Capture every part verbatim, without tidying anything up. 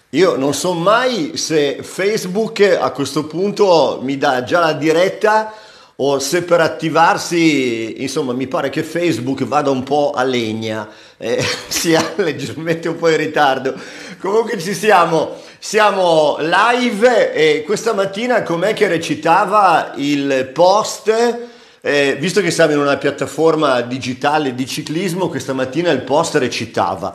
Io non so mai se Facebook a questo punto mi dà già la diretta o se per attivarsi, insomma, mi pare che Facebook vada un po' a legna, eh, sia leggermente un po' in ritardo. Comunque ci siamo, siamo live e questa mattina com'è che recitava il post? Eh, visto che siamo in una piattaforma digitale di ciclismo, questa mattina il post recitava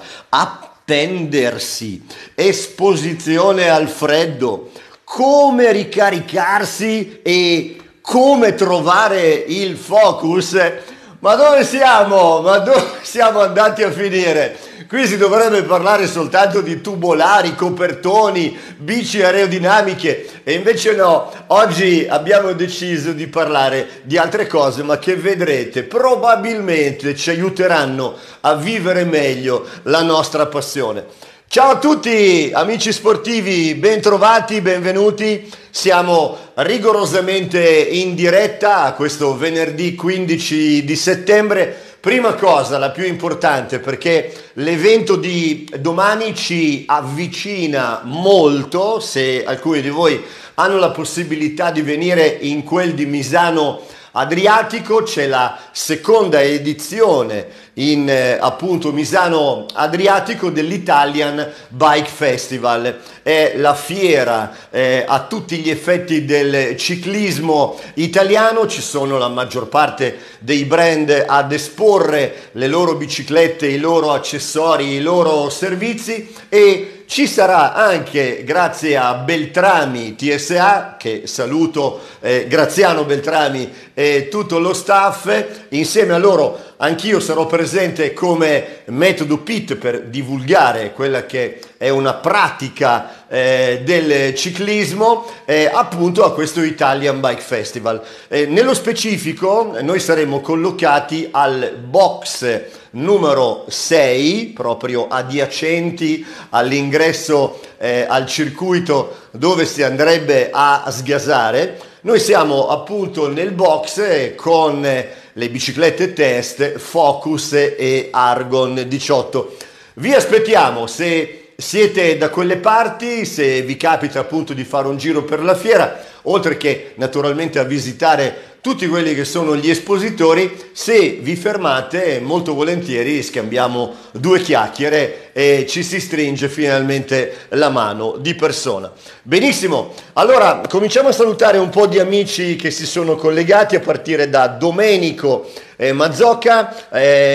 appendersi, esposizione al freddo, come ricaricarsi e come trovare il focus. Ma dove siamo? Ma dove siamo andati a finire? Qui si dovrebbe parlare soltanto di tubolari, copertoni, bici aerodinamiche e invece no, oggi abbiamo deciso di parlare di altre cose ma che vedrete probabilmente ci aiuteranno a vivere meglio la nostra passione. Ciao a tutti amici sportivi, bentrovati, benvenuti. Siamo rigorosamente in diretta a questo venerdì quindici di settembre. Prima cosa, la più importante, perché l'evento di domani ci avvicina molto, se alcuni di voi hanno la possibilità di venire in quel di Misano Adriatico, c'è la seconda edizione in eh, appunto Misano Adriatico dell'Italian Bike Festival. È la fiera eh, a tutti gli effetti del ciclismo italiano, ci sono la maggior parte dei brand ad esporre le loro biciclette, i loro accessori, i loro servizi e ci sarà anche, grazie a Beltrami T S A, che saluto, eh, Graziano Beltrami e tutto lo staff, insieme a loro anch'io sarò presente come metodo P I T per divulgare quella che è una pratica eh, del ciclismo eh, appunto a questo Italian Bike Festival. Eh, nello specifico noi saremo collocati al box numero sei, proprio adiacenti all'ingresso eh, al circuito dove si andrebbe a sgasare. Noi siamo appunto nel box con le biciclette test Focus e Argon diciotto. Vi aspettiamo se siete da quelle parti, se vi capita appunto di fare un giro per la fiera, oltre che naturalmente a visitare tutti quelli che sono gli espositori. Se vi fermate molto volentieri scambiamo due chiacchiere e ci si stringe finalmente la mano di persona. Benissimo, allora cominciamo a salutare un po' di amici che si sono collegati a partire da Domenico eh, Mazzocca, eh,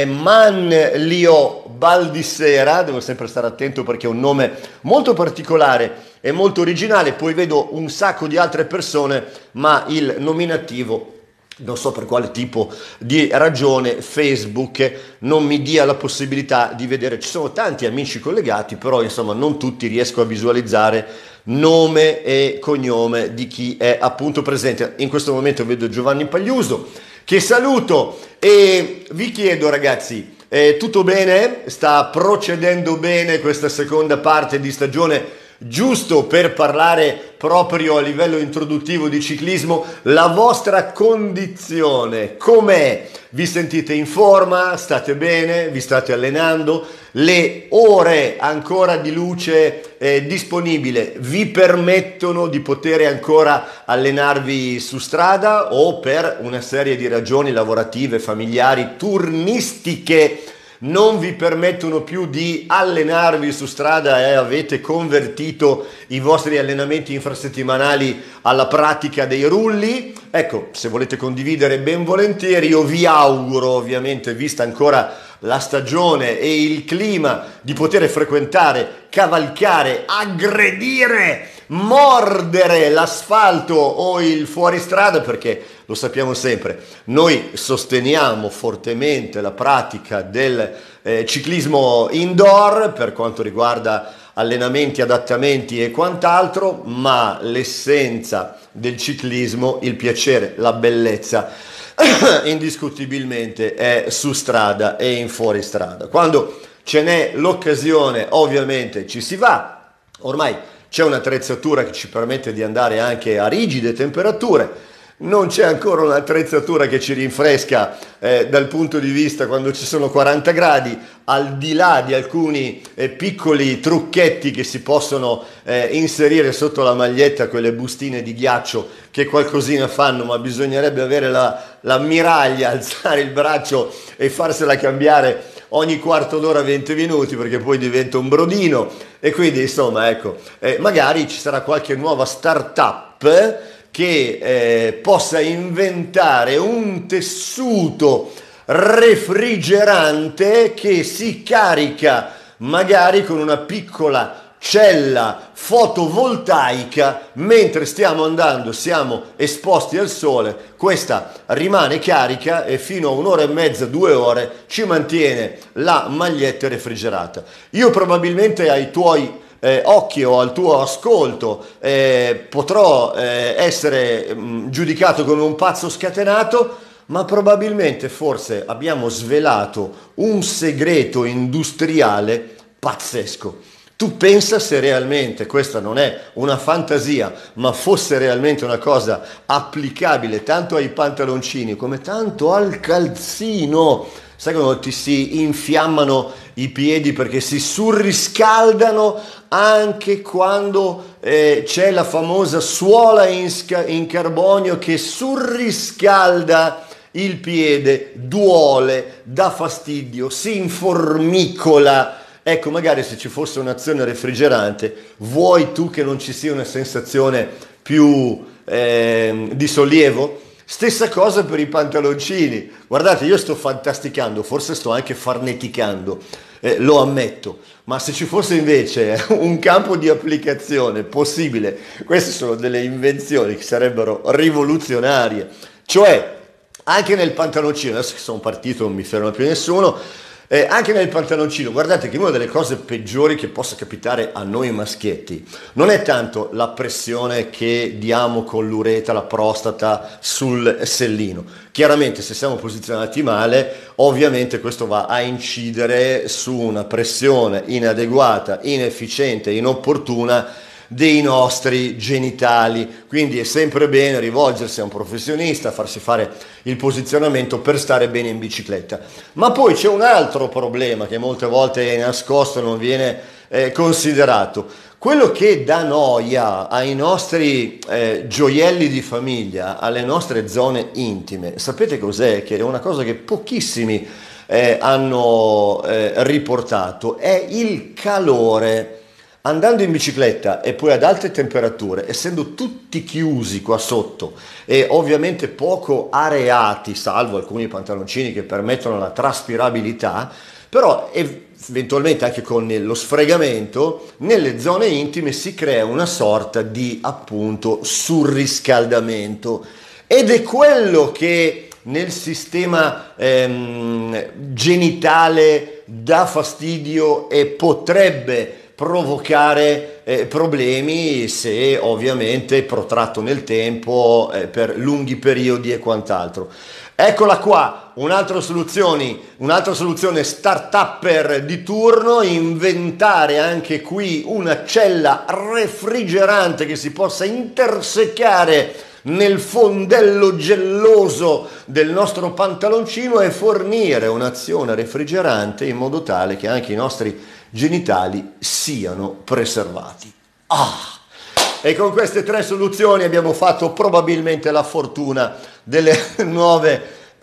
Manlio Baldissera, devo sempre stare attento perché è un nome molto particolare e molto originale, poi vedo un sacco di altre persone ma il nominativo non so per quale tipo di ragione Facebook non mi dia la possibilità di vedere. Ci sono tanti amici collegati, però insomma non tutti riesco a visualizzare nome e cognome di chi è appunto presente. In questo momento vedo Giovanni Pagliuso, che saluto e vi chiedo ragazzi, eh, tutto bene? Sta procedendo bene questa seconda parte di stagione? Giusto per parlare proprio a livello introduttivo di ciclismo, la vostra condizione com'è? Vi sentite in forma? State bene? Vi state allenando? Le ore ancora di luce eh, disponibile vi permettono di poter ancora allenarvi su strada o per una serie di ragioni lavorative, familiari, turnistiche non vi permettono più di allenarvi su strada e avete convertito i vostri allenamenti infrasettimanali alla pratica dei rulli? Ecco, se volete condividere ben volentieri, io vi auguro ovviamente, vista ancora la stagione e il clima, di poter frequentare, cavalcare, aggredire, mordere l'asfalto o il fuoristrada, perché lo sappiamo sempre, noi sosteniamo fortemente la pratica del eh, ciclismo indoor per quanto riguarda allenamenti, adattamenti e quant'altro, ma l'essenza del ciclismo, il piacere, la bellezza indiscutibilmente è su strada e in fuoristrada. Quando ce n'è l'occasione ovviamente ci si va, ormai c'è un'attrezzatura che ci permette di andare anche a rigide temperature. non c'è ancora un'attrezzatura che ci rinfresca eh, dal punto di vista quando ci sono quaranta gradi, al di là di alcuni eh, piccoli trucchetti che si possono eh, inserire sotto la maglietta, quelle bustine di ghiaccio che qualcosina fanno, ma bisognerebbe avere la, la miraglia, alzare il braccio e farsela cambiare ogni quarto d'ora, venti minuti, perché poi diventa un brodino. E quindi insomma, ecco, eh, magari ci sarà qualche nuova startup che eh, possa inventare un tessuto refrigerante che si carica magari con una piccola cella fotovoltaica mentre stiamo andando, siamo esposti al sole. Questa rimane carica e fino a un'ora e mezza, due ore ci mantiene la maglietta refrigerata. Io probabilmente ai tuoi Eh, occhi o al tuo ascolto eh, potrò eh, essere mh, giudicato come un pazzo scatenato, ma probabilmente forse abbiamo svelato un segreto industriale pazzesco. Tu pensa se realmente questa non è una fantasia, ma fosse realmente una cosa applicabile tanto ai pantaloncini come tanto al calzino. Sai quando ti si infiammano i piedi perché si surriscaldano anche quando eh, c'è la famosa suola in, in carbonio che surriscalda il piede, duole, dà fastidio, si informicola. Ecco, magari se ci fosse un'azione refrigerante, vuoi tu che non ci sia una sensazione più eh, di sollievo? Stessa cosa per i pantaloncini. Guardate, io sto fantasticando, forse sto anche farneticando, eh, lo ammetto, ma se ci fosse invece un campo di applicazione possibile, queste sono delle invenzioni che sarebbero rivoluzionarie. Cioè, anche nel pantaloncino, adesso che sono partito non mi ferma più nessuno, Eh, anche nel pantaloncino, guardate che una delle cose peggiori che possa capitare a noi maschietti non è tanto la pressione che diamo con l'ureta, la prostata sul sellino. Chiaramente se siamo posizionati male, ovviamente questo va a incidere su una pressione inadeguata, inefficiente, inopportuna dei nostri genitali. Quindi è sempre bene rivolgersi a un professionista, farsi fare il posizionamento per stare bene in bicicletta. Ma poi c'è un altro problema che molte volte è nascosto e non viene eh, considerato. Quello che dà noia ai nostri eh, gioielli di famiglia, alle nostre zone intime, sapete cos'è? Che è una cosa che pochissimi eh, hanno eh, riportato, è il calore. Andando in bicicletta e poi ad alte temperature, essendo tutti chiusi qua sotto e ovviamente poco areati, salvo alcuni pantaloncini che permettono la traspirabilità, però eventualmente anche con lo sfregamento, nelle zone intime si crea una sorta di appunto surriscaldamento, ed è quello che nel sistema ehm, genitale dà fastidio e potrebbe provocare eh, problemi se ovviamente protratto nel tempo eh, per lunghi periodi e quant'altro. Eccola qua, un'altra soluzione, un'altra soluzione start-upper di turno: inventare anche qui una cella refrigerante che si possa intersecare nel fondello gelloso del nostro pantaloncino e fornire un'azione refrigerante in modo tale che anche i nostri genitali siano preservati. Ah! E con queste tre soluzioni abbiamo fatto probabilmente la fortuna delle nuove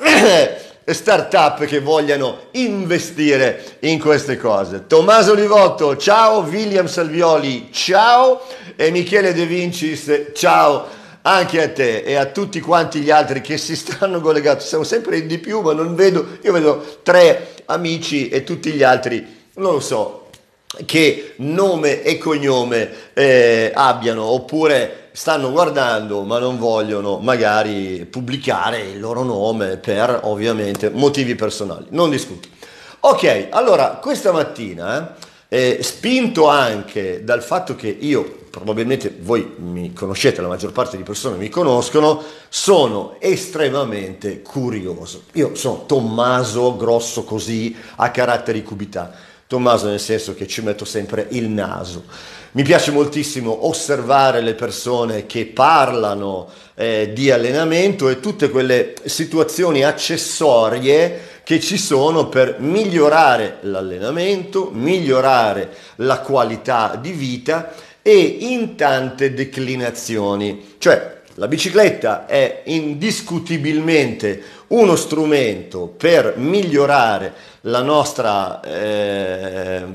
start-up che vogliano investire in queste cose. Tommaso Livotto, ciao. William Salvioli, ciao. E Michele De Vincis, ciao anche a te e a tutti quanti gli altri che si stanno collegando. Siamo sempre in di più, ma non vedo, io vedo tre amici e tutti gli altri non lo so che nome e cognome eh, abbiano, oppure stanno guardando ma non vogliono magari pubblicare il loro nome per ovviamente motivi personali. Non discuto. Ok, allora questa mattina eh, spinto anche dal fatto che io, probabilmente voi mi conoscete, la maggior parte di persone mi conoscono, sono estremamente curioso. Io sono Tommaso, grosso così, a caratteri cubità. Tommaso nel senso che ci metto sempre il naso. Mi piace moltissimo osservare le persone che parlano eh, di allenamento e tutte quelle situazioni accessorie che ci sono per migliorare l'allenamento, migliorare la qualità di vita e in tante declinazioni. Cioè, la bicicletta è indiscutibilmente uno strumento per migliorare la nostra eh,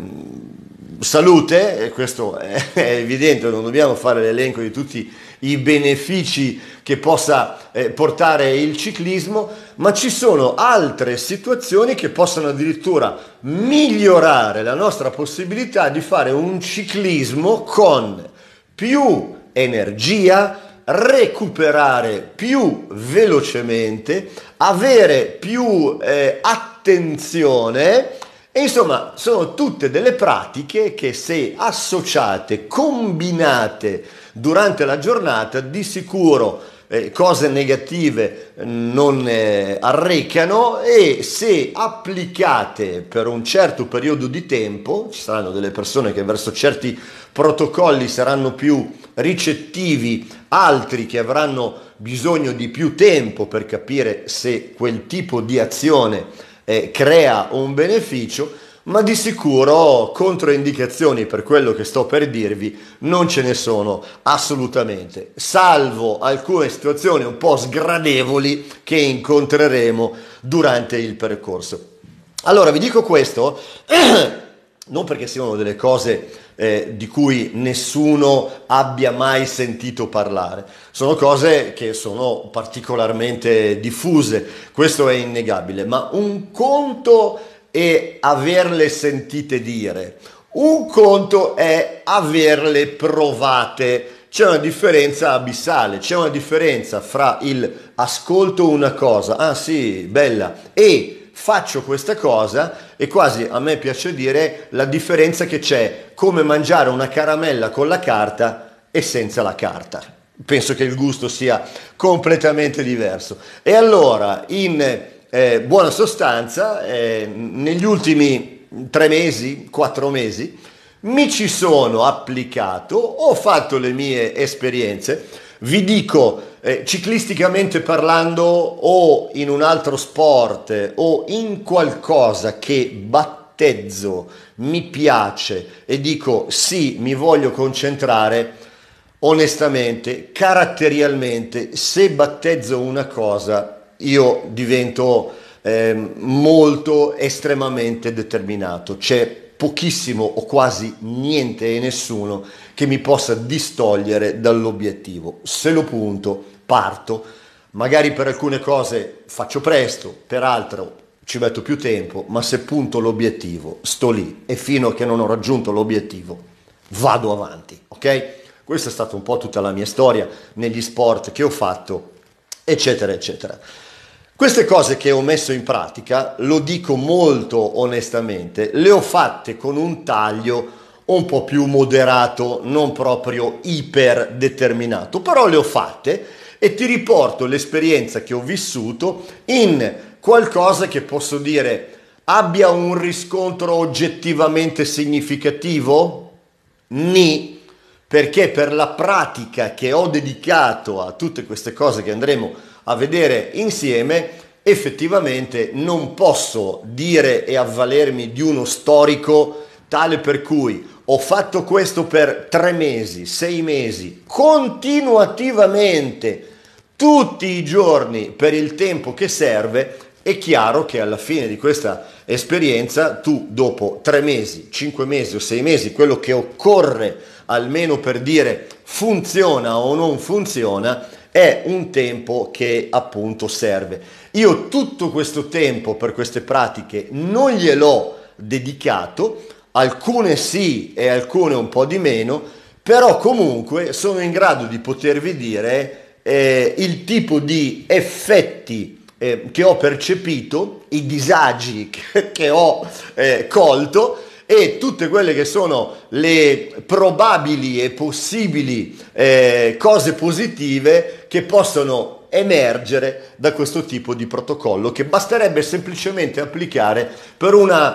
salute, e questo è, è evidente, non dobbiamo fare l'elenco di tutti i benefici che possa eh, portare il ciclismo, ma ci sono altre situazioni che possono addirittura migliorare la nostra possibilità di fare un ciclismo con più energia, recuperare più velocemente, avere più eh, attenzione. E insomma, sono tutte delle pratiche che, se associate, combinate durante la giornata, di sicuro eh, cose negative non eh, arrecano, e se applicate per un certo periodo di tempo, ci saranno delle persone che verso certi protocolli saranno più ricettivi, altri che avranno bisogno di più tempo per capire se quel tipo di azione Eh, crea un beneficio, ma di sicuro controindicazioni per quello che sto per dirvi non ce ne sono assolutamente, salvo alcune situazioni un po' sgradevoli che incontreremo durante il percorso. Allora vi dico questo non perché siano delle cose eh, di cui nessuno abbia mai sentito parlare, sono cose che sono particolarmente diffuse, questo è innegabile, ma un conto è averle sentite dire, un conto è averle provate. C'è una differenza abissale, c'è una differenza fra il ascolto una cosa, ah sì, bella, e faccio questa cosa, e quasi a me piace dire la differenza che c'è come mangiare una caramella con la carta e senza la carta. Penso che il gusto sia completamente diverso. E allora, in eh, buona sostanza, eh, negli ultimi tre mesi, quattro mesi, mi ci sono applicato, ho fatto le mie esperienze, vi dico eh, ciclisticamente parlando, o in un altro sport, o in qualcosa che battezzo, mi piace e dico sì, mi voglio concentrare, onestamente, caratterialmente, se battezzo una cosa, io divento eh, molto estremamente determinato. C'è pochissimo o quasi niente e nessuno che mi possa distogliere dall'obiettivo. Se lo punto, parto, magari per alcune cose faccio presto, per altre ci metto più tempo, ma se punto l'obiettivo, sto lì, e fino a che non ho raggiunto l'obiettivo vado avanti, ok? Questa è stata un po' tutta la mia storia negli sport che ho fatto, eccetera, eccetera. Queste cose che ho messo in pratica, lo dico molto onestamente, le ho fatte con un taglio un po' più moderato, non proprio iper determinato, però le ho fatte e ti riporto l'esperienza che ho vissuto in qualcosa che posso dire abbia un riscontro oggettivamente significativo? Ni, perché per la pratica che ho dedicato a tutte queste cose che andremo a vedere insieme, effettivamente non posso dire e avvalermi di uno storico tale per cui ho fatto questo per tre mesi, sei mesi, continuativamente, tutti i giorni per il tempo che serve. È chiaro che alla fine di questa esperienza tu dopo tre mesi, cinque mesi o sei mesi, quello che occorre almeno per dire funziona o non funziona, è un tempo che appunto serve. Io tutto questo tempo per queste pratiche non gliel'ho dedicato, alcune sì e alcune un po' di meno, però comunque sono in grado di potervi dire eh, il tipo di effetti eh, che ho percepito, i disagi che, che ho eh, colto, e tutte quelle che sono le probabili e possibili eh, cose positive che possono emergere da questo tipo di protocollo, che basterebbe semplicemente applicare per una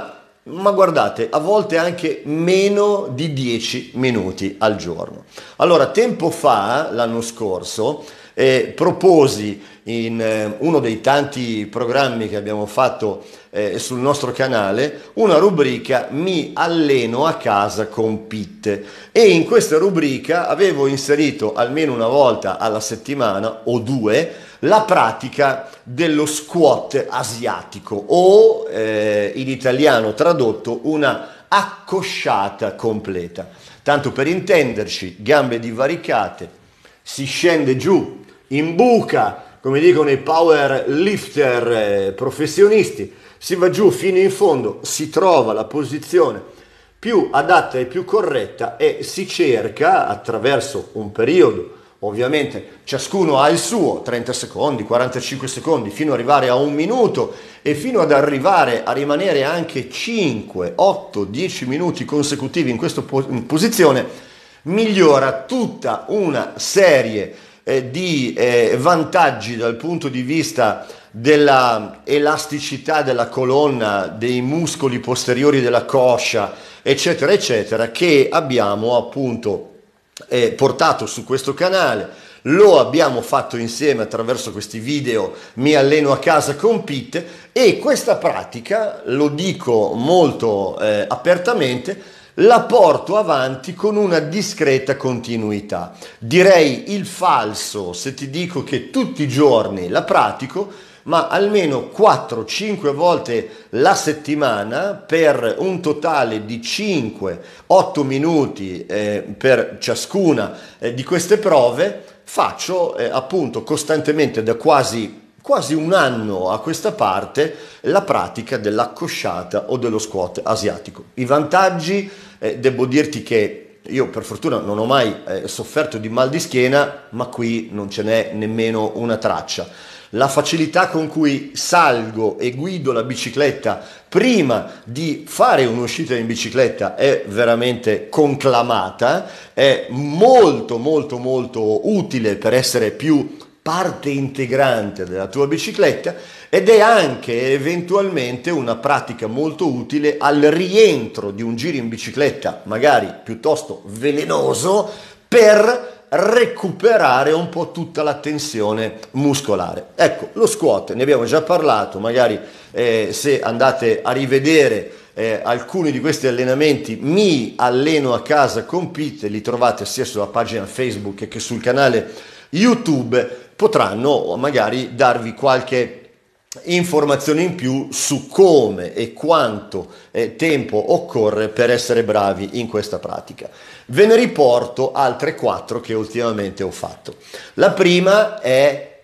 ma guardate, a volte anche meno di dieci minuti al giorno. Allora, tempo fa, l'anno scorso, eh, proposi in eh, uno dei tanti programmi che abbiamo fatto eh, sul nostro canale una rubrica Mi alleno a casa con Pitt, e in questa rubrica avevo inserito almeno una volta alla settimana o due la pratica dello squat asiatico, o eh, in italiano tradotto una accosciata completa. Tanto per intenderci, gambe divaricate, si scende giù in buca, come dicono i power lifter eh, professionisti, si va giù fino in fondo, si trova la posizione più adatta e più corretta e si cerca, attraverso un periodo, ovviamente ciascuno ha il suo, trenta secondi, quarantacinque secondi, fino ad arrivare a un minuto, e fino ad arrivare a rimanere anche cinque, otto, dieci minuti consecutivi in questa posizione, migliora tutta una serie eh, di eh, vantaggi dal punto di vista della elasticità della colonna, dei muscoli posteriori della coscia, eccetera, eccetera, che abbiamo appunto eh, portato su questo canale. Lo abbiamo fatto insieme attraverso questi video Mi alleno a casa con Pitt, e questa pratica, lo dico molto eh, apertamente, la porto avanti con una discreta continuità. Direi il falso se ti dico che tutti i giorni la pratico, ma almeno quattro cinque volte la settimana, per un totale di cinque otto minuti eh, per ciascuna eh, di queste prove. Faccio eh, appunto costantemente da quasi quasi un anno a questa parte la pratica dell'accosciata o dello squat asiatico. I vantaggi, eh, devo dirti che io per fortuna non ho mai eh, sofferto di mal di schiena, ma qui non ce n'è nemmeno una traccia. La facilità con cui salgo e guido la bicicletta prima di fare un'uscita in bicicletta è veramente conclamata, è molto molto molto utile per essere più parte integrante della tua bicicletta, ed è anche eventualmente una pratica molto utile al rientro di un giro in bicicletta magari piuttosto velenoso, per recuperare un po' tutta la tensione muscolare. Ecco, lo squat ne abbiamo già parlato, magari eh, se andate a rivedere eh, alcuni di questi allenamenti Mi alleno a casa con Pitt, li trovate sia sulla pagina Facebook che sul canale YouTube, potranno magari darvi qualche informazione in più su come e quanto eh, tempo occorre per essere bravi in questa pratica. Ve ne riporto altre quattro che ultimamente ho fatto. La prima è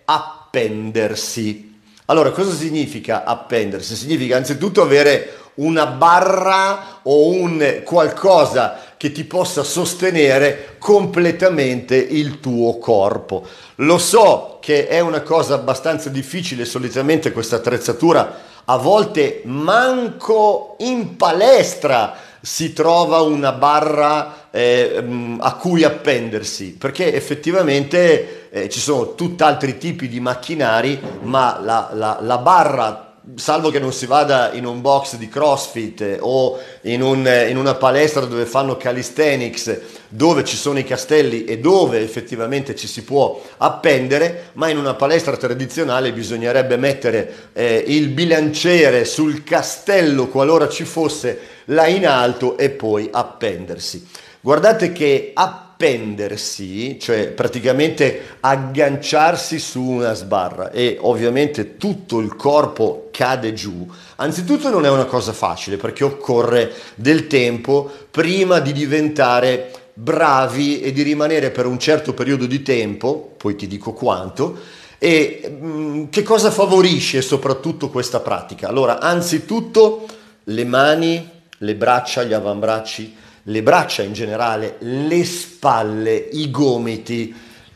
appendersi. Allora, cosa significa appendersi? Significa anzitutto avere una barra o un qualcosa che ti possa sostenere completamente il tuo corpo. Lo so che è una cosa abbastanza difficile, solitamente questa attrezzatura a volte manco in palestra si trova una barra eh, a cui appendersi, perché effettivamente eh, ci sono tutt'altri tipi di macchinari, ma la, la, la barra, salvo che non si vada in un box di CrossFit eh, o in, un, eh, in una palestra dove fanno calisthenics, dove ci sono i castelli e dove effettivamente ci si può appendere, ma in una palestra tradizionale bisognerebbe mettere eh, il bilanciere sul castello, qualora ci fosse, là in alto, e poi appendersi. Guardate che appendersi, cioè praticamente agganciarsi su una sbarra e ovviamente tutto il corpo cade giù, anzitutto non è una cosa facile, perché occorre del tempo prima di diventare bravi e di rimanere per un certo periodo di tempo, poi ti dico quanto, e mh, che cosa favorisce soprattutto questa pratica. Allora, anzitutto le mani, le braccia, gli avambracci, le braccia in generale, le spalle, i gomiti,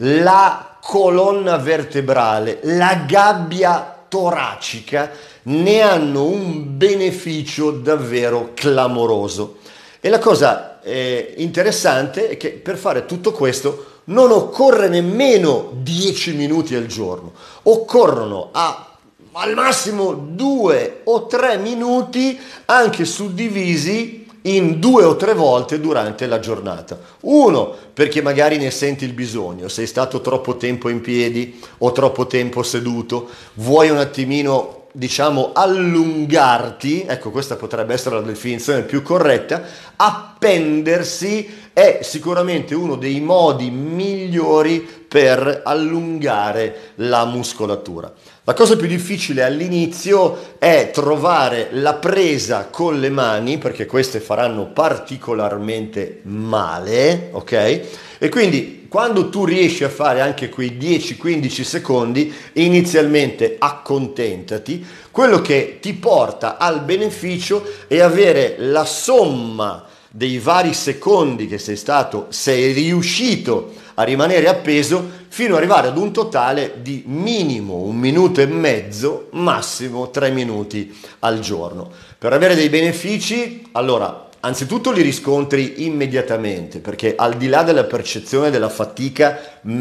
la colonna vertebrale, la gabbia toracica ne hanno un beneficio davvero clamoroso. E la cosa eh, interessante è che per fare tutto questo non occorre nemmeno dieci minuti al giorno, occorrono a al massimo due o tre minuti, anche suddivisi in due o tre volte durante la giornata. Uno, perché magari ne senti il bisogno, sei stato troppo tempo in piedi o troppo tempo seduto, vuoi un attimino, diciamo, allungarti, ecco, questa potrebbe essere la definizione più corretta. Appendersi è sicuramente uno dei modi migliori per allungare la muscolatura. La cosa più difficile all'inizio è trovare la presa con le mani, perché queste faranno particolarmente male, ok? E quindi quando tu riesci a fare anche quei dieci quindici secondi, inizialmente accontentati. Quello che ti porta al beneficio è avere la somma dei vari secondi che sei stato, sei riuscito a rimanere appeso, fino ad arrivare ad un totale di minimo un minuto e mezzo, massimo tre minuti al giorno. Per avere dei benefici, allora, anzitutto li riscontri immediatamente, perché al di là della percezione della fatica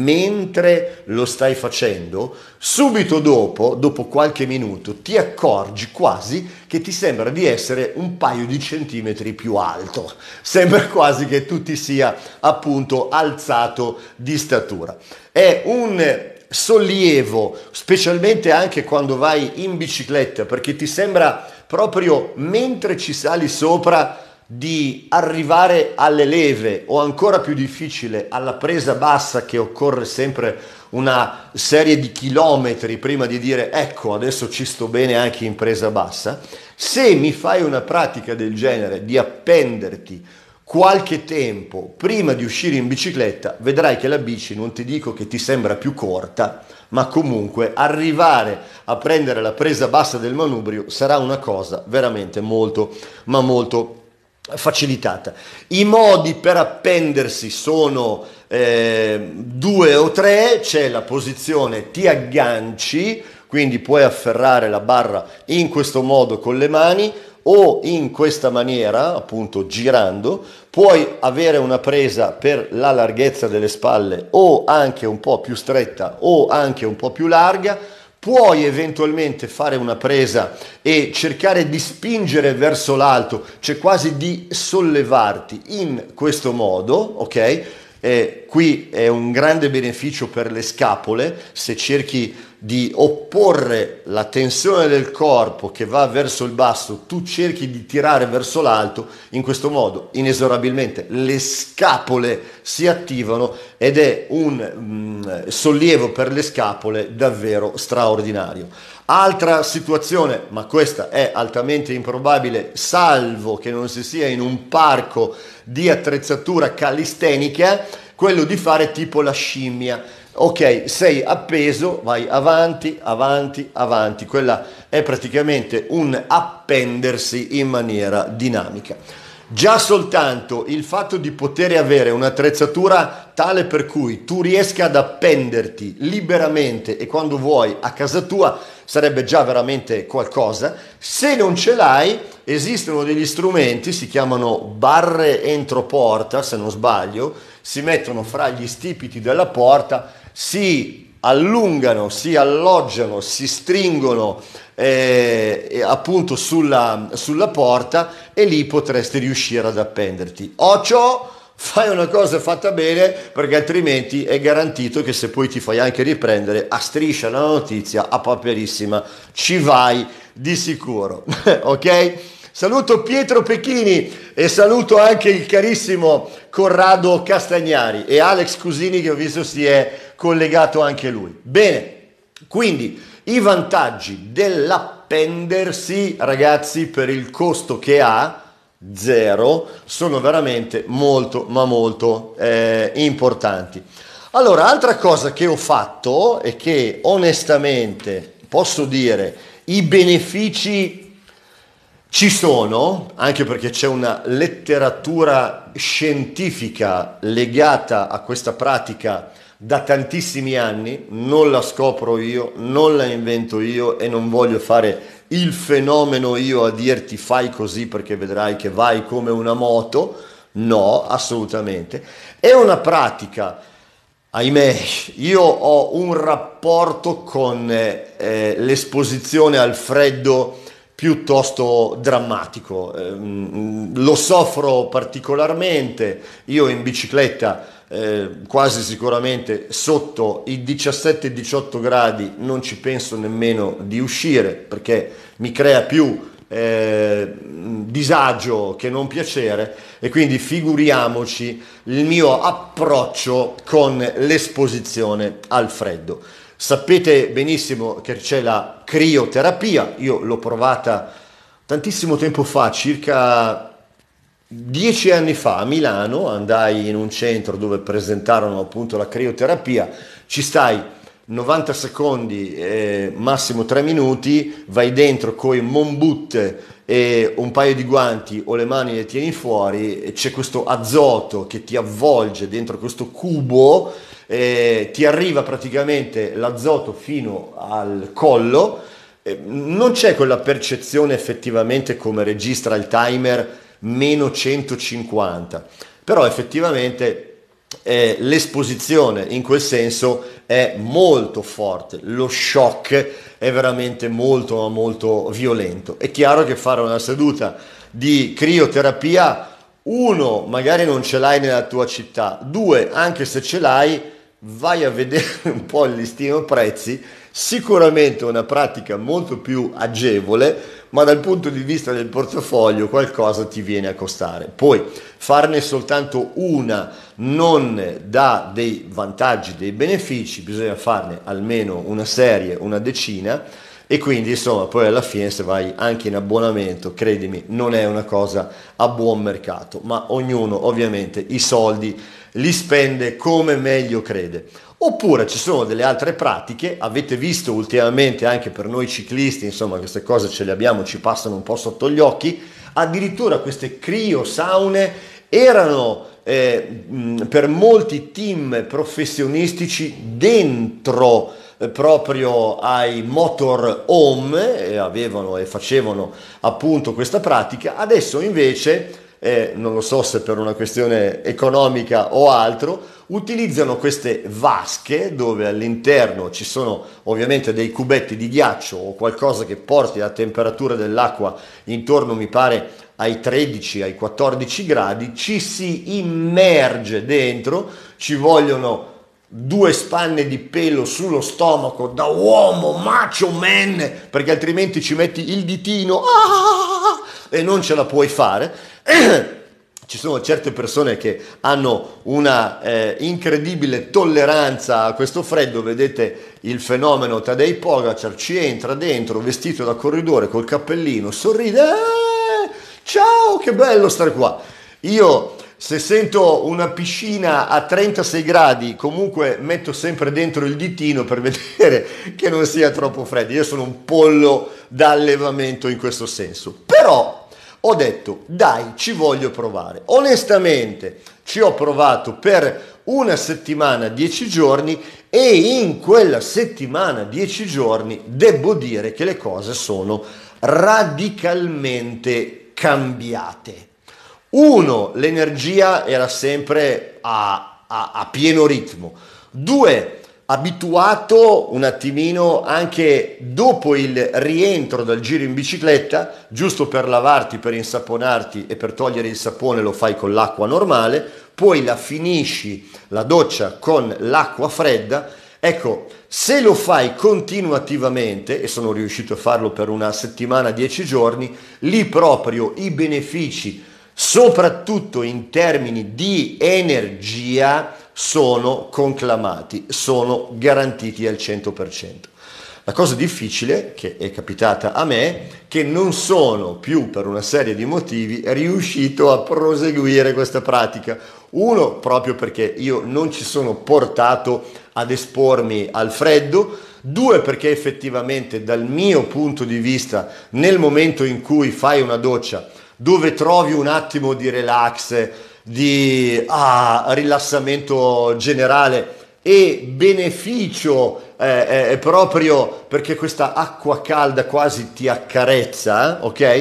mentre lo stai facendo, subito dopo, dopo qualche minuto, ti accorgi quasi che ti sembra di essere un paio di centimetri più alto. Sembra quasi che tu ti sia appunto alzato di statura. È un sollievo, specialmente anche quando vai in bicicletta, perché ti sembra proprio mentre ci sali sopra di arrivare alle leve, o ancora più difficile alla presa bassa, che occorre sempre una serie di chilometri prima di dire ecco adesso ci sto bene anche in presa bassa. Se mi fai una pratica del genere di appenderti qualche tempo prima di uscire in bicicletta, vedrai che la bici, non ti dico che ti sembra più corta, ma comunque arrivare a prendere la presa bassa del manubrio sarà una cosa veramente molto ma molto facilitata. I modi per appendersi sono eh, due o tre. C'è la posizione ti agganci, quindi puoi afferrare la barra in questo modo con le mani o in questa maniera, appunto girando. Puoi avere una presa per la larghezza delle spalle o anche un po' più stretta o anche un po' più larga. Puoi eventualmente fare una presa e cercare di spingere verso l'alto, cioè quasi di sollevarti in questo modo, ok? Eh, qui è un grande beneficio per le scapole. Se cerchi di opporre la tensione del corpo che va verso il basso, tu cerchi di tirare verso l'alto, in questo modo inesorabilmente le scapole si attivano ed è un mm, sollievo per le scapole davvero straordinario. Altra situazione, ma questa è altamente improbabile, salvo che non si sia in un parco di attrezzatura calistenica, quello di fare tipo la scimmia. Ok, sei appeso, vai avanti, avanti, avanti. Quella è praticamente un appendersi in maniera dinamica. Già soltanto il fatto di poter avere un'attrezzatura tale per cui tu riesca ad appenderti liberamente e quando vuoi a casa tua sarebbe già veramente qualcosa. Se non ce l'hai, esistono degli strumenti, si chiamano barre entroporta, se non sbaglio, si mettono fra gli stipiti della porta, si allungano, si alloggiano, si stringono eh, appunto sulla, sulla porta e lì potresti riuscire ad appenderti. Occhio, fai una cosa fatta bene, perché altrimenti è garantito che se poi ti fai anche riprendere a striscia la notizia, a paperissima, ci vai di sicuro. Ok? Saluto Pietro Pechini e saluto anche il carissimo Corrado Castagnari e Alex Cusini, che ho visto si è collegato anche lui. Bene, quindi i vantaggi dell'appendersi, ragazzi, per il costo che ha, zero, sono veramente molto ma molto eh, importanti. Allora, altra cosa che ho fatto e che onestamente posso dire i benefici ci sono, anche perché c'è una letteratura scientifica legata a questa pratica da tantissimi anni, non la scopro io, non la invento io e non voglio fare il fenomeno io a dirti fai così perché vedrai che vai come una moto. No, assolutamente. È una pratica Ahimè, io ho un rapporto con eh, eh, l'esposizione al freddo piuttosto drammatico. Ehm, lo soffro particolarmente. Io in bicicletta, eh, quasi sicuramente sotto i diciassette diciotto gradi non ci penso nemmeno di uscire, perché mi crea più eh, disagio che non piacere, e quindi figuriamoci il mio approccio con l'esposizione al freddo. Sapete benissimo che c'è la crioterapia, io l'ho provata tantissimo tempo fa, circa dieci anni fa a Milano, andai in un centro dove presentarono appunto la crioterapia, ci stai novanta secondi, eh, massimo tre minuti, vai dentro coi mon boot e un paio di guanti o le mani le tieni fuori, e c'è questo azoto che ti avvolge dentro questo cubo, eh, ti arriva praticamente l'azoto fino al collo, eh, non c'è quella percezione effettivamente come registra il timer meno centocinquanta, però effettivamente eh, l'esposizione in quel senso è molto forte, lo shock è veramente molto molto violento. È chiaro che fare una seduta di crioterapia, uno, magari non ce l'hai nella tua città, due, anche se ce l'hai, vai a vedere un po' il listino prezzi, sicuramente una pratica molto più agevole, ma dal punto di vista del portafoglio qualcosa ti viene a costare. Poi farne soltanto una non dà dei vantaggi, dei benefici, bisogna farne almeno una serie, una decina, e quindi insomma poi alla fine se vai anche in abbonamento, credimi, non è una cosa a buon mercato, ma ognuno ovviamente i soldi li spende come meglio crede. Oppure ci sono delle altre pratiche, avete visto ultimamente anche per noi ciclisti, insomma queste cose ce le abbiamo, ci passano un po' sotto gli occhi, addirittura queste criosaune erano eh, per molti team professionistici dentro eh, proprio ai motor home, e avevano e facevano appunto questa pratica. Adesso invece, eh, non lo so se per una questione economica o altro, utilizzano queste vasche dove all'interno ci sono ovviamente dei cubetti di ghiaccio o qualcosa che porti la temperatura dell'acqua intorno, mi pare, ai tredici, ai quattordici gradi, ci si immerge dentro, ci vogliono due spanne di pelo sullo stomaco da uomo macho man, perché altrimenti ci metti il ditino ah, e non ce la puoi fare. Ci sono certe persone che hanno una eh, incredibile tolleranza a questo freddo. Vedete il fenomeno Tadej Pogacar, ci entra dentro vestito da corridore col cappellino, sorride, eh, ciao, che bello stare qua. Io se sento una piscina a trentasei gradi comunque metto sempre dentro il ditino per vedere che non sia troppo freddo. Io sono un pollo da allevamento in questo senso, però ho detto dai, ci voglio provare. Onestamente ci ho provato per una settimana, dieci giorni, e in quella settimana, dieci giorni, devo dire che le cose sono radicalmente cambiate. Uno, l'energia era sempre a, a, a pieno ritmo. Due, abituato un attimino anche dopo il rientro dal giro in bicicletta, giusto per lavarti, per insaponarti e per togliere il sapone lo fai con l'acqua normale, poi la finisci la doccia con l'acqua fredda. Ecco, se lo fai continuativamente, e sono riuscito a farlo per una settimana, dieci giorni, lì proprio i benefici, soprattutto in termini di energia, sono conclamati, sono garantiti al cento per cento. La cosa difficile che è capitata a me è che non sono più, per una serie di motivi, riuscito a proseguire questa pratica. Uno, proprio perché io non ci sono portato ad espormi al freddo. Due, perché effettivamente dal mio punto di vista, nel momento in cui fai una doccia dove trovi un attimo di relax, di ah, rilassamento generale e beneficio eh, eh, proprio perché questa acqua calda quasi ti accarezza, eh, ok?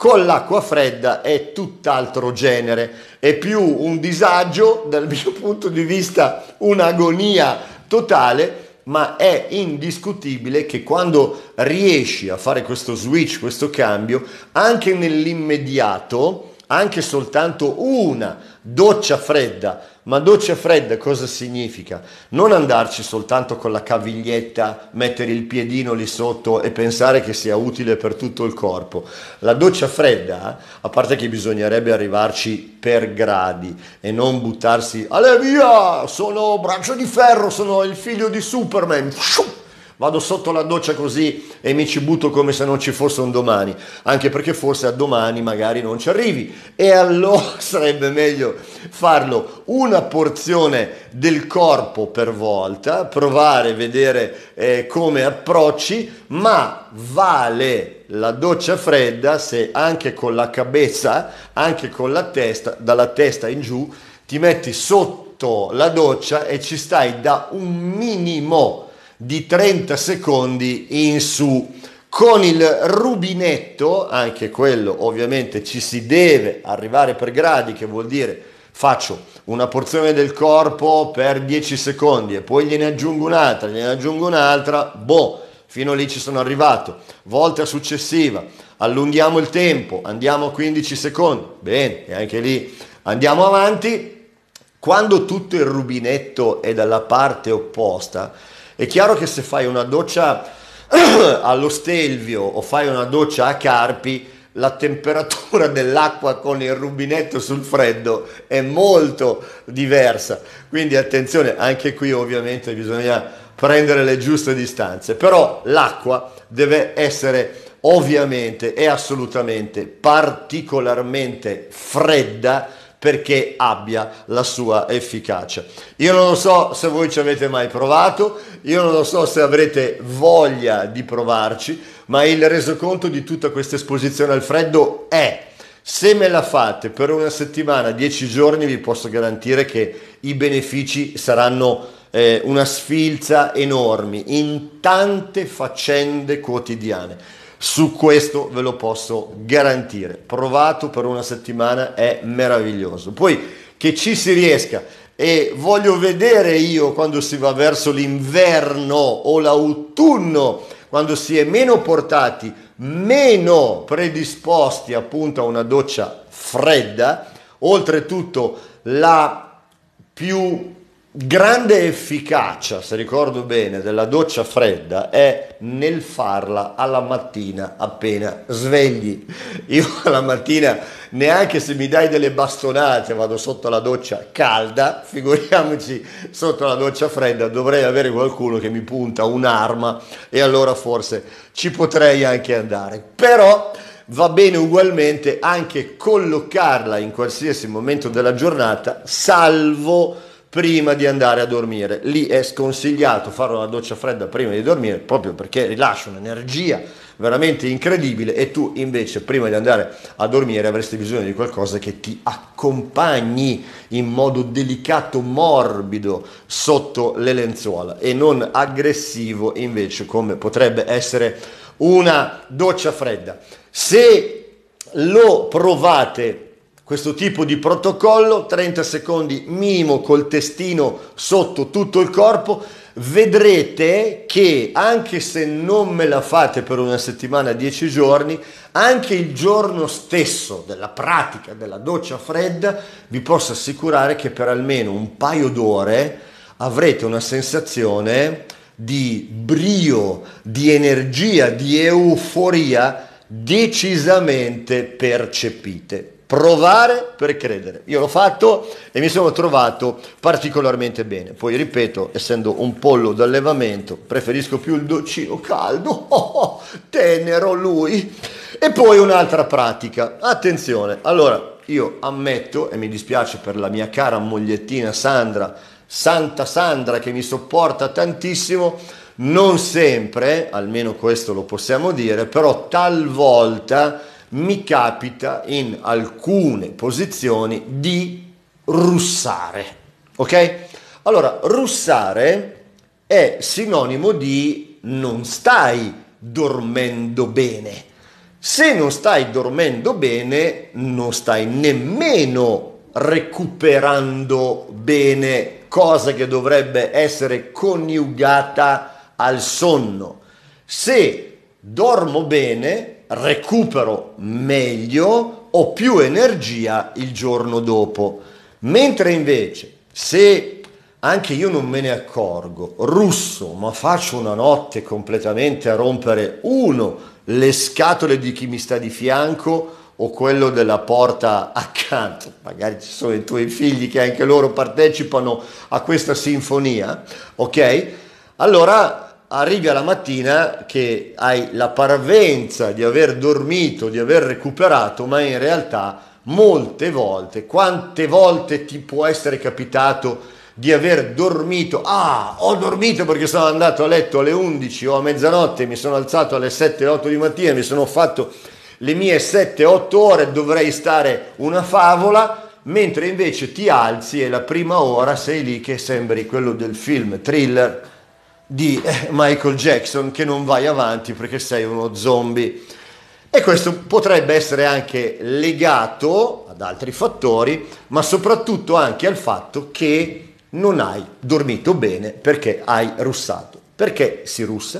Con l'acqua fredda è tutt'altro genere, è più un disagio, dal mio punto di vista un'agonia totale, ma è indiscutibile che quando riesci a fare questo switch, questo cambio, anche nell'immediato, anche soltanto una doccia fredda, ma doccia fredda cosa significa? Non andarci soltanto con la caviglietta, mettere il piedino lì sotto e pensare che sia utile per tutto il corpo. La doccia fredda, a parte che bisognerebbe arrivarci per gradi e non buttarsi, alle via, sono braccio di ferro, sono il figlio di Superman, vado sotto la doccia così e mi ci butto come se non ci fosse un domani, anche perché forse a domani magari non ci arrivi, e allora sarebbe meglio farlo una porzione del corpo per volta, provare, vedere eh, come approcci, ma vale la doccia fredda se anche con la cabeza, anche con la testa, dalla testa in giù, ti metti sotto la doccia e ci stai da un minimo di trenta secondi in su. Con il rubinetto, anche quello ovviamente ci si deve arrivare per gradi, che vuol dire faccio una porzione del corpo per dieci secondi e poi gliene aggiungo un'altra, gliene aggiungo un'altra, boh, fino lì ci sono arrivato. Volta successiva, allunghiamo il tempo, andiamo a quindici secondi, bene, e anche lì andiamo avanti. Quando tutto il rubinetto è dalla parte opposta, è chiaro che se fai una doccia allo Stelvio o fai una doccia a Carpi, la temperatura dell'acqua con il rubinetto sul freddo è molto diversa. Quindi attenzione, anche qui ovviamente bisogna prendere le giuste distanze, però l'acqua deve essere ovviamente e assolutamente particolarmente fredda perché abbia la sua efficacia. Io non lo so se voi ci avete mai provato, io non lo so se avrete voglia di provarci, ma il resoconto di tutta questa esposizione al freddo è: se me la fate per una settimana, dieci giorni, vi posso garantire che i benefici saranno eh, una sfilza enormi in tante faccende quotidiane. Su questo ve lo posso garantire. Provato per una settimana, è meraviglioso. Poi che ci si riesca, e voglio vedere io quando si va verso l'inverno o l'autunno, quando si è meno portati, meno predisposti appunto a una doccia fredda. Oltretutto la più grande efficacia, se ricordo bene, della doccia fredda è nel farla alla mattina appena svegli. Io alla mattina, neanche se mi dai delle bastonate, vado sotto la doccia calda, figuriamoci sotto la doccia fredda. Dovrei avere qualcuno che mi punta un'arma e allora forse ci potrei anche andare. Però va bene ugualmente anche collocarla in qualsiasi momento della giornata, salvo prima di andare a dormire. Lì è sconsigliato fare una doccia fredda prima di dormire, proprio perché rilascia un'energia veramente incredibile, e tu invece prima di andare a dormire avresti bisogno di qualcosa che ti accompagni in modo delicato, morbido sotto le lenzuola, e non aggressivo invece come potrebbe essere una doccia fredda. Se lo provate questo tipo di protocollo, trenta secondi minimo col testino sotto tutto il corpo, vedrete che anche se non me la fate per una settimana, dieci giorni, anche il giorno stesso della pratica della doccia fredda, vi posso assicurare che per almeno un paio d'ore avrete una sensazione di brio, di energia, di euforia decisamente percepite. Provare per credere. Io l'ho fatto e mi sono trovato particolarmente bene. Poi ripeto, essendo un pollo d'allevamento, preferisco più il dolcino caldo, oh, oh, tenero lui. E poi un'altra pratica, attenzione, allora io ammetto, e mi dispiace per la mia cara mogliettina Sandra, Santa Sandra, che mi sopporta tantissimo, non sempre, almeno questo lo possiamo dire, però talvolta mi capita in alcune posizioni di russare, ok? Allora, russare è sinonimo di non stai dormendo bene, Se non stai dormendo bene, non stai nemmeno recuperando bene, cosa che dovrebbe essere coniugata al sonno. Se dormo bene, recupero meglio, ho più energia il giorno dopo. Mentre invece, se anche io non me ne accorgo, russo, ma faccio una notte completamente a rompere, uno, le scatole di chi mi sta di fianco o quello della porta accanto, magari ci sono i tuoi figli che anche loro partecipano a questa sinfonia, ok? Allora arrivi alla mattina che hai la parvenza di aver dormito, di aver recuperato, ma in realtà molte volte, quante volte ti può essere capitato di aver dormito? Ah, ho dormito perché sono andato a letto alle undici o a mezzanotte, mi sono alzato alle sette otto di mattina, mi sono fatto le mie sette otto ore, dovrei stare una favola, mentre invece ti alzi e la prima ora sei lì che sembri quello del film Thriller di Michael Jackson, che non vai avanti perché sei uno zombie. E questo potrebbe essere anche legato ad altri fattori, ma soprattutto anche al fatto che non hai dormito bene perché hai russato. Perché si russa?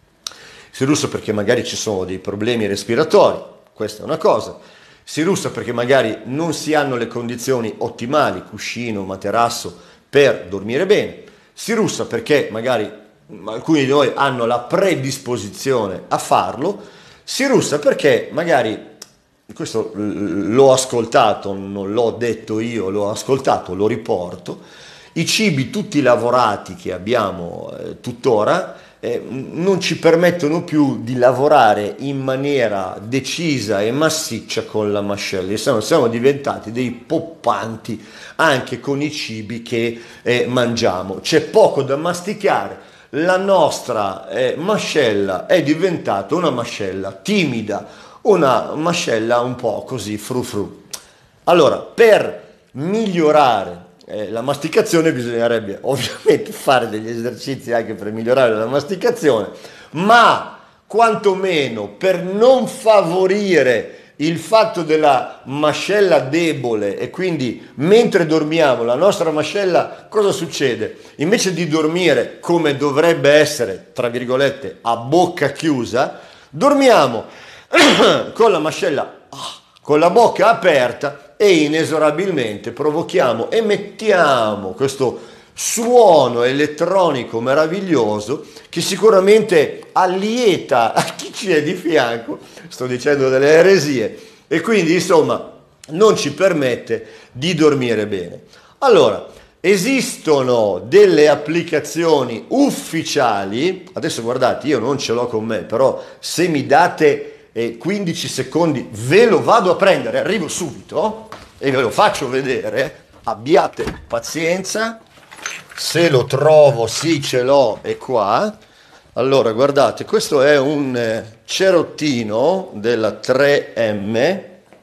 Si russa perché magari ci sono dei problemi respiratori, questa è una cosa. Si russa perché magari non si hanno le condizioni ottimali, cuscino, materasso, per dormire bene. Si russa perché magari alcuni di noi hanno la predisposizione a farlo. Si russa perché magari, questo l'ho ascoltato, non l'ho detto io, l'ho ascoltato, lo riporto, i cibi tutti lavorati che abbiamo eh, tuttora eh, non ci permettono più di lavorare in maniera decisa e massiccia con la mascella. Siamo, siamo diventati dei poppanti anche con i cibi che eh, mangiamo. C'è poco da masticare. La nostra eh, mascella è diventata una mascella timida, una mascella un po' così fru fru. Allora, per migliorare eh, la masticazione bisognerebbe ovviamente fare degli esercizi anche per migliorare la masticazione, ma quantomeno per non favorire il fatto della mascella debole, e quindi mentre dormiamo la nostra mascella, cosa succede? Invece di dormire come dovrebbe essere, tra virgolette, a bocca chiusa, dormiamo con la mascella, con la bocca aperta, e inesorabilmente provochiamo, emettiamo questo suono elettronico meraviglioso che sicuramente allieta a chi ci è di fianco, sto dicendo delle eresie, e quindi insomma non ci permette di dormire bene. Allora, esistono delle applicazioni ufficiali, adesso guardate, io non ce l'ho con me, però se mi date eh, quindici secondi ve lo vado a prendere, arrivo subito e ve lo faccio vedere, abbiate pazienza. Se lo trovo, sì, ce l'ho, è qua. Allora, guardate, questo è un eh, cerottino della tre M,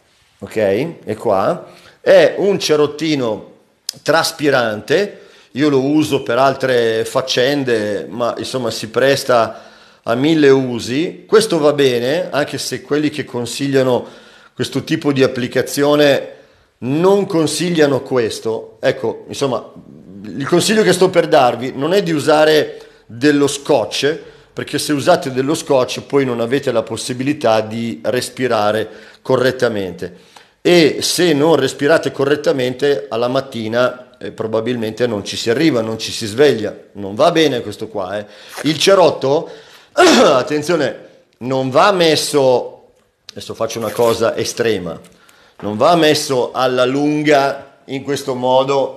ok? È qua. È un cerottino traspirante, io lo uso per altre faccende, ma insomma si presta a mille usi. Questo va bene, anche se quelli che consigliano questo tipo di applicazione non consigliano questo. Ecco, insomma, il consiglio che sto per darvi non è di usare dello scotch, perché se usate dello scotch poi non avete la possibilità di respirare correttamente, e se non respirate correttamente alla mattina eh, probabilmente non ci si arriva, non ci si sveglia. Non va bene questo qua, eh. Il cerotto, attenzione, non va messo, adesso faccio una cosa estrema, non va messo alla lunga in questo modo.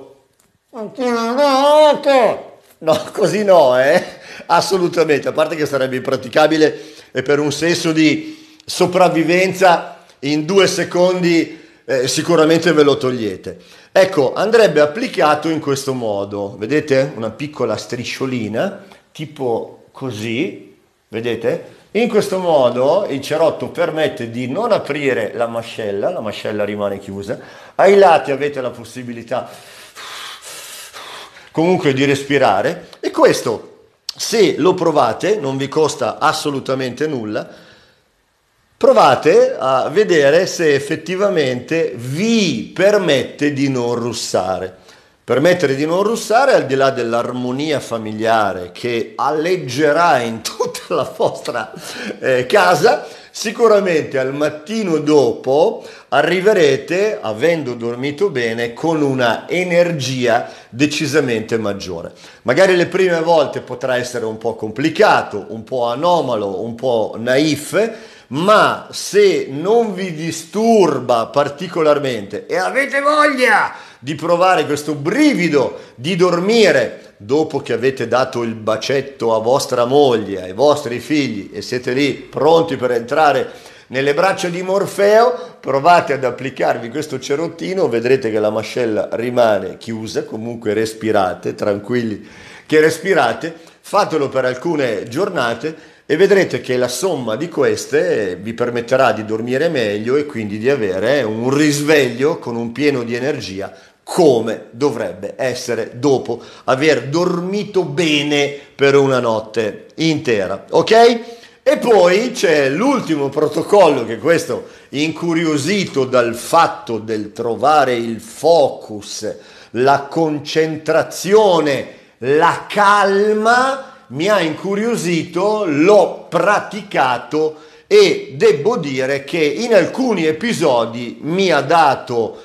No, così no, eh? Assolutamente, a parte che sarebbe impraticabile e per un senso di sopravvivenza in due secondi eh, sicuramente ve lo togliete. Ecco, andrebbe applicato in questo modo, vedete? Una piccola strisciolina, tipo così, vedete? In questo modo il cerotto permette di non aprire la mascella, la mascella rimane chiusa, ai lati avete la possibilità comunque di respirare, e questo, se lo provate, non vi costa assolutamente nulla, provate a vedere se effettivamente vi permette di non russare. Permettere di non russare, al di là dell'armonia familiare che alleggerà in tutta la vostra eh, casa, sicuramente al mattino dopo arriverete, avendo dormito bene, con una energia decisamente maggiore. Magari le prime volte potrà essere un po' complicato, un po' anomalo, un po' naif, ma se non vi disturba particolarmente e avete voglia di provare questo brivido di dormire dopo che avete dato il bacetto a vostra moglie, ai vostri figli e siete lì pronti per entrare nelle braccia di Morfeo, provate ad applicarvi questo cerottino, vedrete che la mascella rimane chiusa, comunque respirate, tranquilli che respirate, fatelo per alcune giornate e vedrete che la somma di queste vi permetterà di dormire meglio e quindi di avere un risveglio con un pieno di energia come dovrebbe essere dopo aver dormito bene per una notte intera, ok? E poi c'è l'ultimo protocollo, che questo, incuriosito dal fatto del trovare il focus, la concentrazione, la calma, mi ha incuriosito, l'ho praticato e devo dire che in alcuni episodi mi ha dato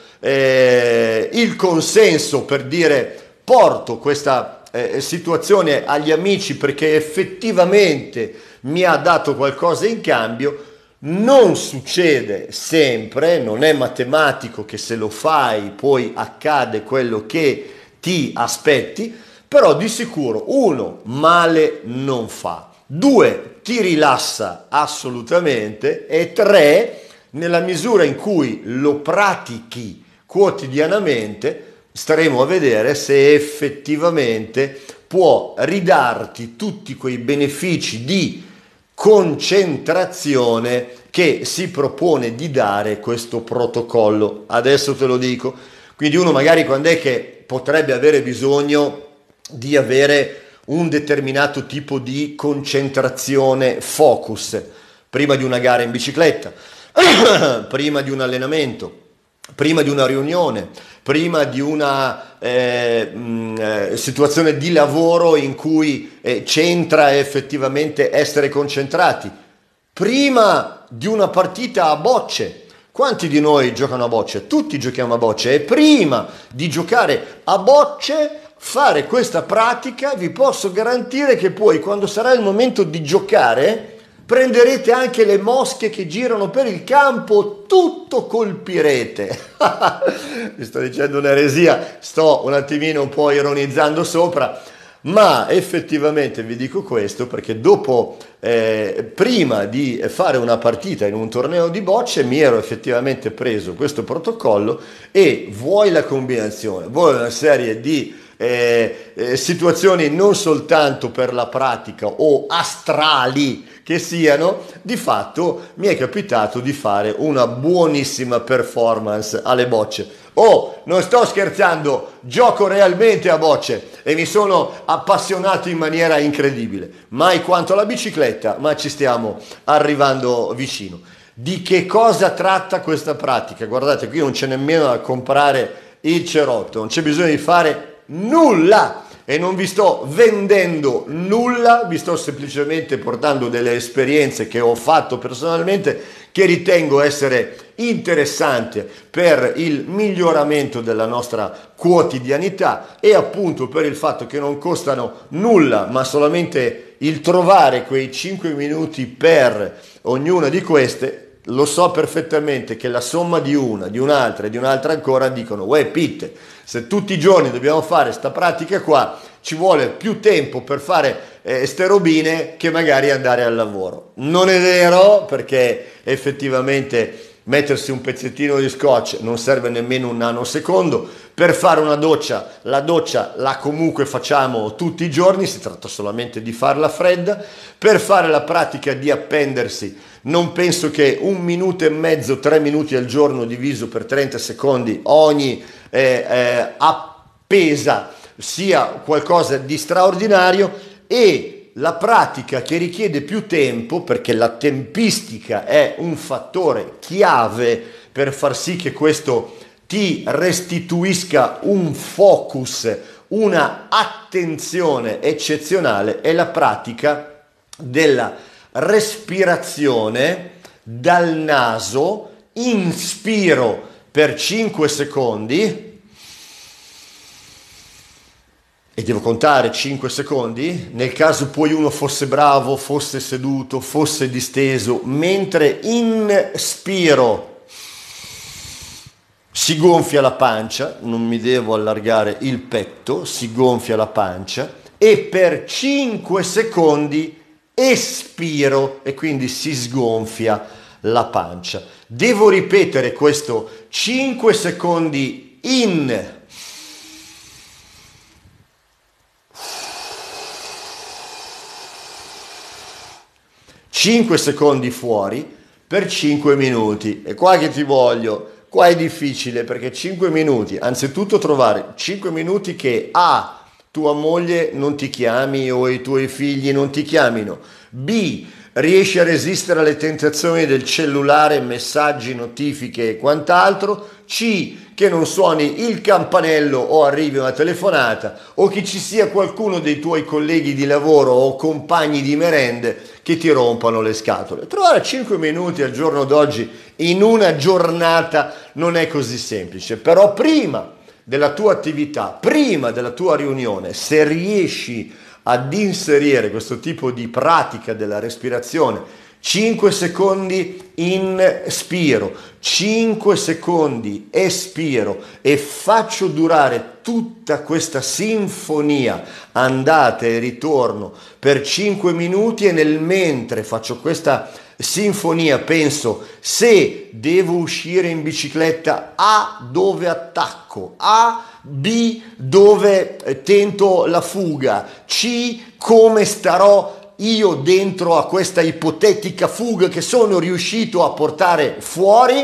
eh, il consenso per dire porto questa eh, situazione agli amici perché effettivamente mi ha dato qualcosa in cambio. Non succede sempre, non è matematico che se lo fai poi accade quello che ti aspetti, però di sicuro, uno, male non fa, due, ti rilassa assolutamente e tre, nella misura in cui lo pratichi quotidianamente, staremo a vedere se effettivamente può ridarti tutti quei benefici di concentrazione che si propone di dare questo protocollo. Adesso te lo dico. Quindi uno magari quando è che potrebbe avere bisogno di avere un determinato tipo di concentrazione, focus, prima di una gara in bicicletta, prima di un allenamento, prima di una riunione, prima di una eh, mh, situazione di lavoro in cui eh, c'entra effettivamente essere concentrati, prima di una partita a bocce. Quanti di noi giocano a bocce? Tutti giochiamo a bocce e prima di giocare a bocce fare questa pratica vi posso garantire che poi quando sarà il momento di giocare prenderete anche le mosche che girano per il campo, tutto colpirete. Vi sto dicendo un'eresia, sto un attimino un po' ironizzando sopra, ma effettivamente vi dico questo perché dopo, eh, prima di fare una partita in un torneo di bocce, mi ero effettivamente preso questo protocollo e vuoi la combinazione, vuoi una serie di Eh, eh, situazioni non soltanto per la pratica o astrali che siano, di fatto mi è capitato di fare una buonissima performance alle bocce. Oh, non sto scherzando, gioco realmente a bocce e mi sono appassionato in maniera incredibile, mai quanto alla bicicletta, ma ci stiamo arrivando vicino. Di che cosa tratta questa pratica? Guardate, qui non c'è nemmeno da comprare il cerotto, non c'è bisogno di fare nulla e non vi sto vendendo nulla, vi sto semplicemente portando delle esperienze che ho fatto personalmente che ritengo essere interessanti per il miglioramento della nostra quotidianità e appunto per il fatto che non costano nulla, ma solamente il trovare quei cinque minuti per ognuna di queste. Lo so perfettamente che la somma di una, di un'altra e di un'altra ancora dicono uè Pitte, se tutti i giorni dobbiamo fare sta pratica qua ci vuole più tempo per fare eh, ste robine che magari andare al lavoro. Non è vero, perché effettivamente mettersi un pezzettino di scotch non serve nemmeno un nanosecondo. Per fare una doccia, la doccia la comunque facciamo tutti i giorni, si tratta solamente di farla fredda. Per fare la pratica di appendersi non penso che un minuto e mezzo, tre minuti al giorno diviso per trenta secondi ogni eh, eh, appesa sia qualcosa di straordinario e la pratica che richiede più tempo, perché la tempistica è un fattore chiave per far sì che questo ti restituisca un focus, una attenzione eccezionale, è la pratica della respirazione dal naso. Inspiro per cinque secondi e devo contare cinque secondi, nel caso poi uno fosse bravo, fosse seduto, fosse disteso, mentre inspiro si gonfia la pancia, non mi devo allargare il petto, si gonfia la pancia, e per cinque secondi espiro e quindi si sgonfia la pancia. Devo ripetere questo cinque secondi in, cinque secondi fuori per cinque minuti. E qua che ti voglio, qua è difficile, perché cinque minuti, anzitutto trovare cinque minuti che A, tua moglie non ti chiami o i tuoi figli non ti chiamino, B, riesci a resistere alle tentazioni del cellulare, messaggi, notifiche e quant'altro, C, che non suoni il campanello o arrivi una telefonata, o che ci sia qualcuno dei tuoi colleghi di lavoro o compagni di merende che ti rompano le scatole. Trovare cinque minuti al giorno d'oggi in una giornata non è così semplice, però prima della tua attività, prima della tua riunione, se riesci ad inserire questo tipo di pratica della respirazione, cinque secondi inspiro, cinque secondi espiro, e faccio durare tutta questa sinfonia andata e ritorno per cinque minuti, e nel mentre faccio questa sinfonia penso: se devo uscire in bicicletta, A, dove attacco, A, B, dove tento la fuga, C, come starò io dentro a questa ipotetica fuga che sono riuscito a portare fuori,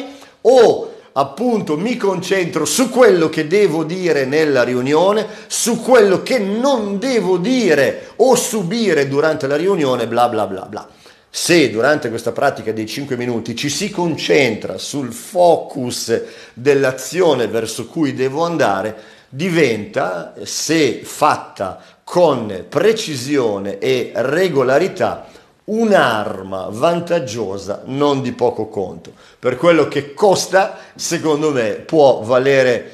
o appunto mi concentro su quello che devo dire nella riunione, su quello che non devo dire o subire durante la riunione, bla bla bla bla. Se durante questa pratica dei cinque minuti ci si concentra sul focus dell'azione verso cui devo andare, diventa, se fatta con precisione e regolarità, un'arma vantaggiosa non di poco conto. Per quello che costa, secondo me, può valere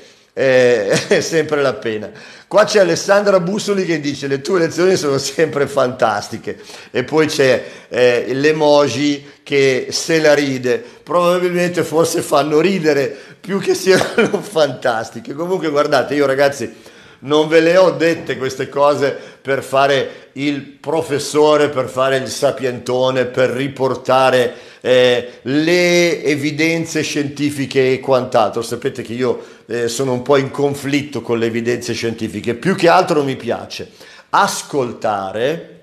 eh, sempre la pena. Qua c'è Alessandra Bussoli che dice: le tue lezioni sono sempre fantastiche, e poi c'è eh, l'emoji che se la ride. Probabilmente forse fanno ridere più che siano fantastiche. Comunque guardate, io ragazzi non ve le ho dette queste cose per fare il professore, per fare il sapientone, per riportare eh, le evidenze scientifiche e quant'altro. Sapete che io eh, sono un po' in conflitto con le evidenze scientifiche. Più che altro mi piace ascoltare,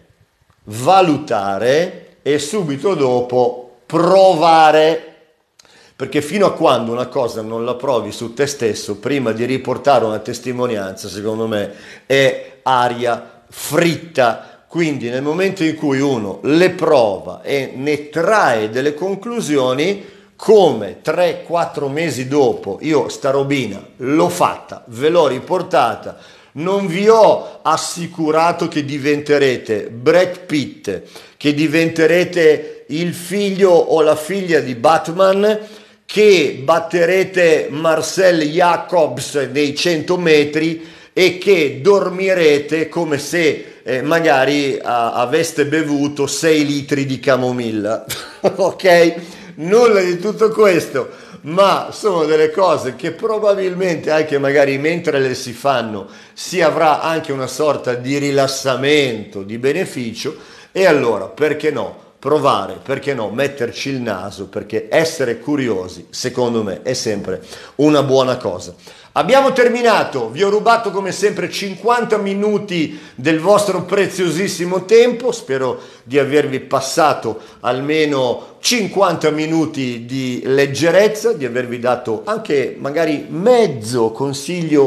valutare e subito dopo provare. Perché fino a quando una cosa non la provi su te stesso, prima di riportare una testimonianza, secondo me è aria fritta. Quindi nel momento in cui uno le prova e ne trae delle conclusioni, come tre quattro mesi dopo, io sta robina l'ho fatta, ve l'ho riportata, non vi ho assicurato che diventerete Brad Pitt, che diventerete il figlio o la figlia di Batman, che batterete Marcel Jacobs nei cento metri e che dormirete come se eh, magari a, aveste bevuto sei litri di camomilla. Ok? Nulla di tutto questo, ma sono delle cose che probabilmente anche magari mentre le si fanno si avrà anche una sorta di rilassamento, di beneficio, e allora perché no? Provare, perché no, metterci il naso, perché essere curiosi, secondo me, è sempre una buona cosa. Abbiamo terminato, vi ho rubato come sempre cinquanta minuti del vostro preziosissimo tempo, spero di avervi passato almeno cinquanta minuti di leggerezza, di avervi dato anche magari mezzo consiglio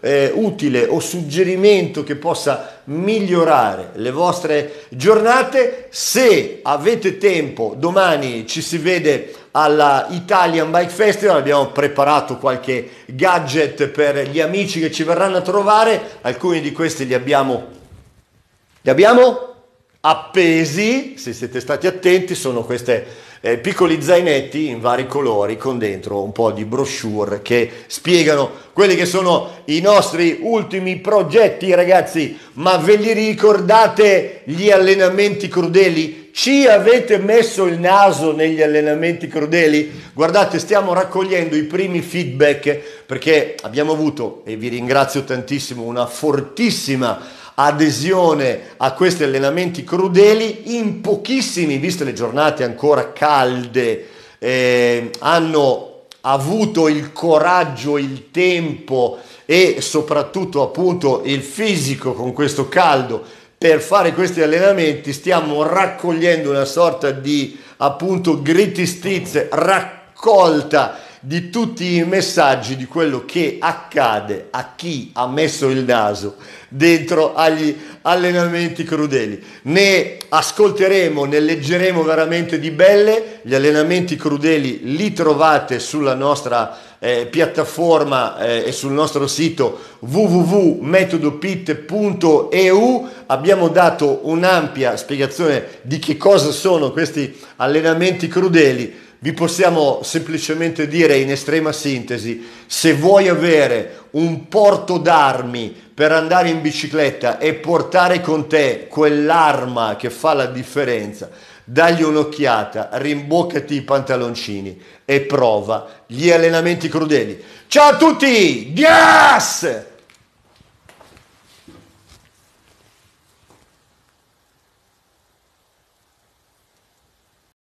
eh, utile o suggerimento che possa migliorare le vostre giornate. Se avete tempo, domani ci si vede alla Italian Bike Festival, abbiamo preparato qualche gadget per gli amici che ci verranno a trovare, alcuni di questi li abbiamo, li abbiamo appesi, se siete stati attenti, sono queste eh, piccoli zainetti in vari colori con dentro un po' di brochure che spiegano quelli che sono i nostri ultimi progetti, ragazzi. Ma ve li ricordate gli allenamenti crudeli? Ci avete messo il naso negli allenamenti crudeli? Guardate, stiamo raccogliendo i primi feedback perché abbiamo avuto, e vi ringrazio tantissimo, una fortissima adesione a questi allenamenti crudeli. In pochissimi, viste le giornate ancora calde, eh, hanno avuto il coraggio, il tempo e soprattutto appunto il fisico con questo caldo per fare questi allenamenti. Stiamo raccogliendo una sorta di appunto greatest hits, raccolta di tutti i messaggi di quello che accade a chi ha messo il naso dentro agli allenamenti crudeli. Ne ascolteremo, ne leggeremo veramente di belle. Gli allenamenti crudeli li trovate sulla nostra eh, piattaforma eh, e sul nostro sito w w w punto metodopit punto e u. Abbiamo dato un'ampia spiegazione di che cosa sono questi allenamenti crudeli. Vi possiamo semplicemente dire in estrema sintesi: se vuoi avere un porto d'armi per andare in bicicletta e portare con te quell'arma che fa la differenza, dagli un'occhiata, rimboccati i pantaloncini e prova gli allenamenti crudeli. Ciao a tutti! Gas!